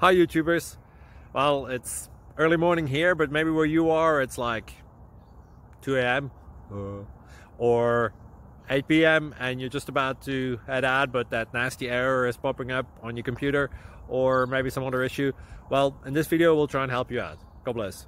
Hi YouTubers. Well, it's early morning here, but maybe where you are it's like 2 a.m. or 8 p.m. and you're just about to head out, but that nasty error is popping up on your computer, or maybe some other issue. Well, in this video we'll try and help you out. God bless.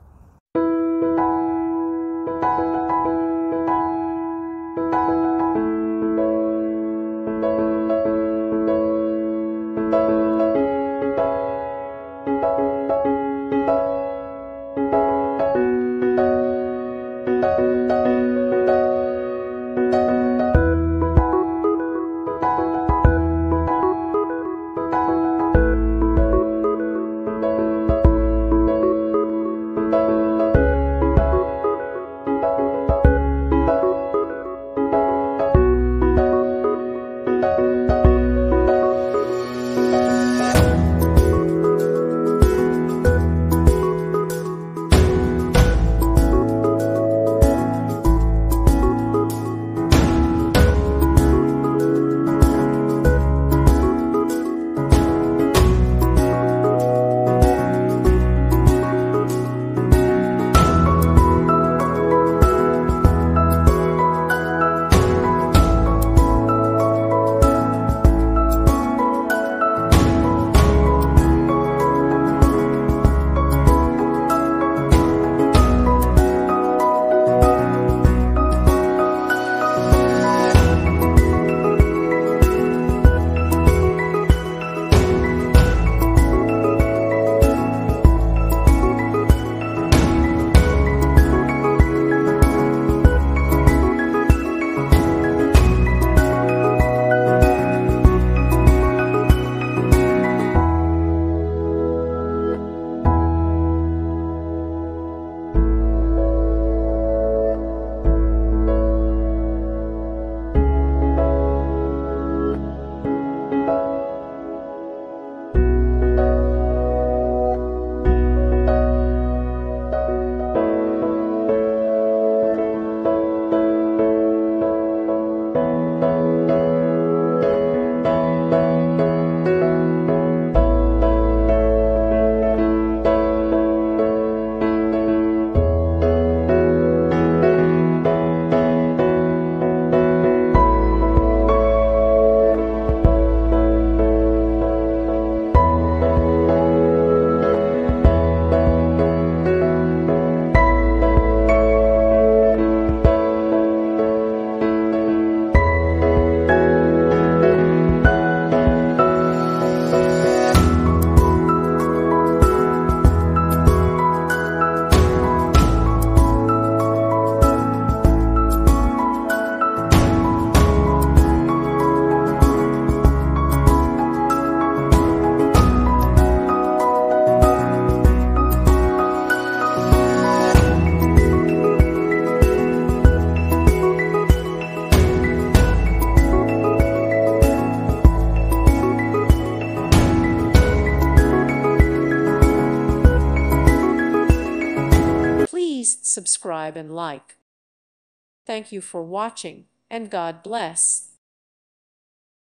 Please subscribe and like. Thank you for watching, and God bless.